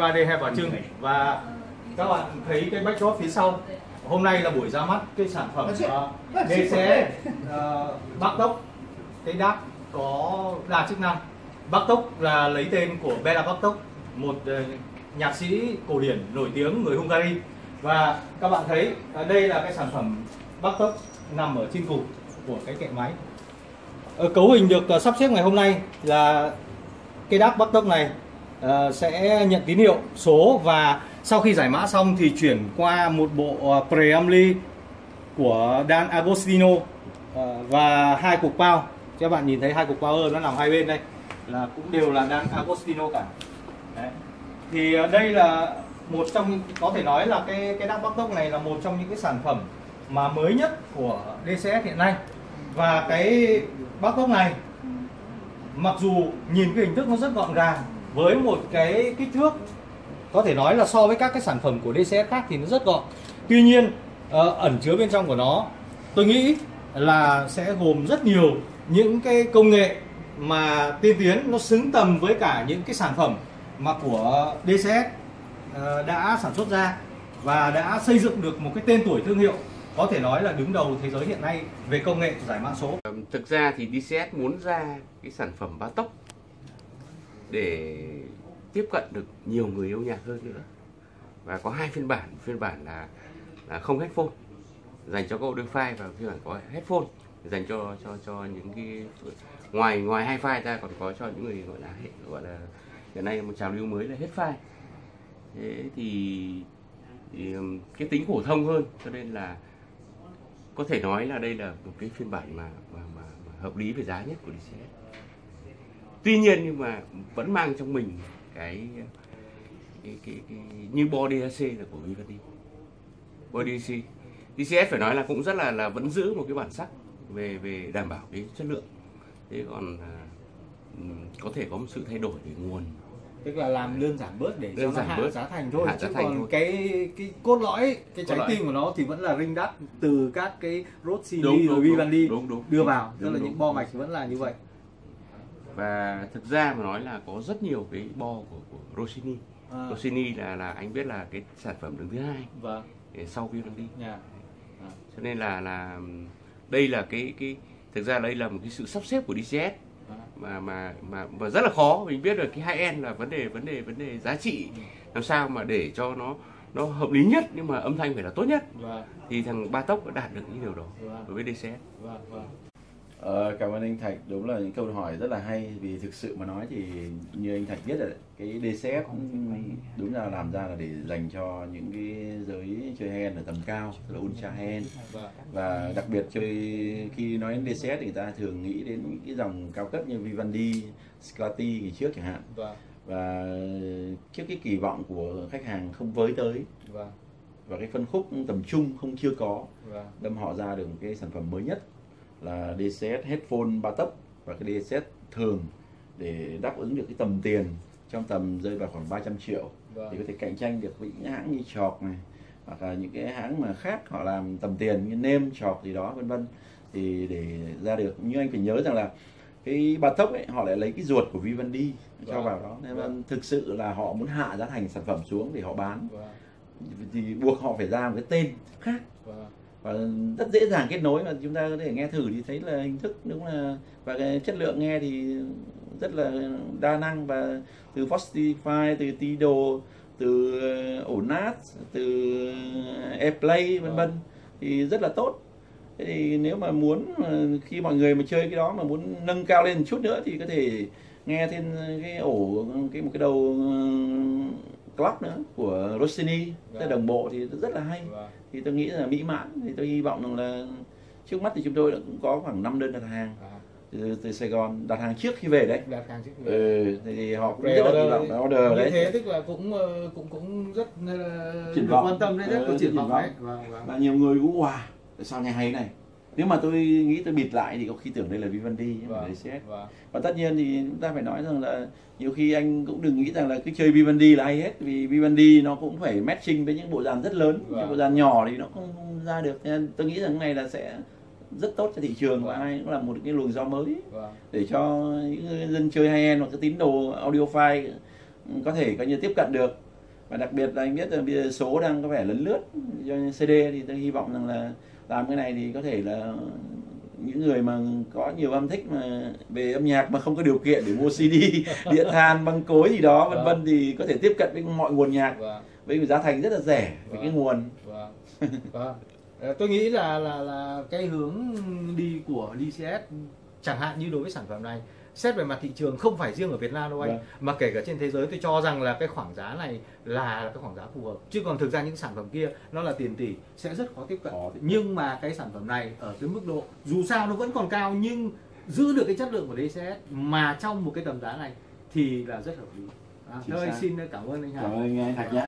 3D Hai Bà Trưng. Và các bạn thấy cái backdrop phía sau, hôm nay là buổi ra mắt cái sản phẩm DCS Bắc Tốc, cái đáp có đa chức năng. Bắc Tốc là lấy tên của Béla Bartók, một nhạc sĩ cổ điển nổi tiếng người Hungary. Và các bạn thấy đây là cái sản phẩm Bắc Tốc nằm ở trên cùng của cái kệ máy. Cấu hình được sắp xếp ngày hôm nay là cái đáp Bắc Tốc này sẽ nhận tín hiệu số, và sau khi giải mã xong thì chuyển qua một bộ preampli của Dan Agostino và hai cục bao. Các bạn nhìn thấy hai cục power nó nằm hai bên đây là cũng đều là Dan Agostino cả. Đấy. Thì đây là một trong, có thể nói là cái đáp Bắc Tốc này là một trong những cái sản phẩm mà mới nhất của DCS hiện nay. Và cái Bắc Tốc này mặc dù nhìn cái hình thức nó rất gọn gàng, với một cái kích thước có thể nói là so với các cái sản phẩm của DCS khác thì nó rất gọn. Tuy nhiên ẩn chứa bên trong của nó, tôi nghĩ là sẽ gồm rất nhiều những cái công nghệ mà tiên tiến, nó xứng tầm với cả những cái sản phẩm mà của DCS đã sản xuất ra và đã xây dựng được một cái tên tuổi thương hiệu, có thể nói là đứng đầu thế giới hiện nay về công nghệ giải mã số. Thực ra thì DCS muốn ra cái sản phẩm Bartók để tiếp cận được nhiều người yêu nhạc hơn nữa. Và có hai phiên bản là không headphone dành cho các audiophile, và phiên bản có headphone dành cho những cái ngoài hi-fi ra còn có cho những người gọi là hiện nay một trào lưu mới là headphone. Thế thì cái tính phổ thông hơn, cho nên là có thể nói là đây là một cái phiên bản mà hợp lý về giá nhất của DCS. Tuy nhiên nhưng mà vẫn mang trong mình cái như Body DAC là của Vivendi. Body DAC, DCS phải nói là cũng rất là vẫn giữ một cái bản sắc về đảm bảo cái chất lượng. Thế còn có thể có một sự thay đổi về nguồn, tức là làm đơn giản bớt để cho nó hạ giá thành thôi, chứ còn thôi. cái cốt lõi, cái trái tim của nó thì vẫn là ring đắt từ các cái Rode CD rồi Vivendi đưa vào, tức là những bo mạch vẫn là như vậy. Và thực ra mà nói là có rất nhiều cái bo của Rossini. Rossini là anh biết là cái sản phẩm đứng thứ hai sau Vivendi. Cho nên là đây là cái thực ra đây là một cái sự sắp xếp của DCS mà rất là khó. Mình biết được cái high-end là vấn đề giá trị làm sao mà để cho nó hợp lý nhất nhưng mà âm thanh phải là tốt nhất. Thì thằng Bartók đã đạt được những điều đó đối với DCS. Cảm ơn anh Thạch, đúng là những câu hỏi rất là hay. Vì thực sự mà nói thì như anh Thạch biết rồi, cái DCS đúng là làm ra là để dành cho những cái giới chơi high-end ở tầm cao, tức là ultra high-end. Và đặc biệt khi nói đến DCS thì người ta thường nghĩ đến những cái dòng cao cấp như Vivendi, Sclati ngày trước chẳng hạn. Và trước cái kỳ vọng của khách hàng không với tới, và cái phân khúc tầm trung chưa có, đâm họ ra được một cái sản phẩm mới nhất là DCS Headphone Bartók, và cái DCS thường để đáp ứng được cái tầm tiền trong tầm rơi vào khoảng 300 triệu thì có thể cạnh tranh được với những hãng như Chọc này, hoặc là những cái hãng mà khác họ làm tầm tiền như Nêm, Chọc gì đó vân vân. Thì để ra được, như anh phải nhớ rằng là cái Bartók ấy họ lại lấy cái ruột của Vivendi cho vào đó, nên thực sự là họ muốn hạ giá thành sản phẩm xuống để họ bán, thì buộc họ phải ra một cái tên khác. Và rất dễ dàng kết nối, mà chúng ta có thể nghe thử thì thấy là hình thức đúng là, và cái chất lượng nghe thì rất là đa năng, và từ Fostify, từ Tidal, từ Onat, từ Airplay vân vân thì rất là tốt. Thế thì nếu mà muốn, khi mọi người mà chơi cái đó mà muốn nâng cao lên một chút nữa thì có thể nghe thêm cái một cái đầu clock nữa của Rossini, đồng bộ thì rất là hay. Thì tôi nghĩ là mỹ mãn. Thì tôi hy vọng rằng là trước mắt thì chúng tôi đã cũng có khoảng 5 đơn đặt hàng từ Sài Gòn, đặt hàng trước khi về đấy. Thì họ cũng rất là kỳ vọng order đấy. Như thế tức là cũng rất quan tâm đấy, rất có triển vọng đấy. Và nhiều người cũng wow, tại sao nghe hay này. Nếu mà tôi nghĩ tôi bịt lại thì có khi tưởng đây là Vivendi, DCS. Và tất nhiên thì chúng ta phải nói rằng là nhiều khi anh cũng đừng nghĩ rằng là cứ chơi Vivendi là hay hết, vì Vivendi nó cũng phải matching với những bộ dàn rất lớn, những bộ dàn nhỏ thì nó không ra được. Nên tôi nghĩ rằng cái này là sẽ rất tốt cho thị trường, và ai cũng là một cái luồng gió mới để cho những dân chơi high-end hoặc cái tín đồ audiophile có thể coi như tiếp cận được. Và đặc biệt là anh biết là bây giờ số đang có vẻ lấn lướt cho CD, thì tôi hy vọng rằng là làm cái này thì có thể là những người mà có nhiều âm thích mà về âm nhạc mà không có điều kiện để mua CD, đĩa than, băng cối gì đó vân vân thì có thể tiếp cận với mọi nguồn nhạc với giá thành rất là rẻ với cái nguồn. Tôi nghĩ là cái hướng đi của DCS chẳng hạn như đối với sản phẩm này, xét về mặt thị trường không phải riêng ở Việt Nam đâu anh, mà kể cả trên thế giới, tôi cho rằng là cái khoảng giá này là cái khoảng giá phù hợp. Chứ còn thực ra những sản phẩm kia nó là tiền tỷ sẽ rất khó tiếp cận. Nhưng mà cái sản phẩm này ở cái mức độ dù sao nó vẫn còn cao nhưng giữ được cái chất lượng của DCS mà trong một cái tầm giá này thì là rất hợp lý. Thôi xin cảm ơn anh Hải. Cảm ơn anh Thạch nhé.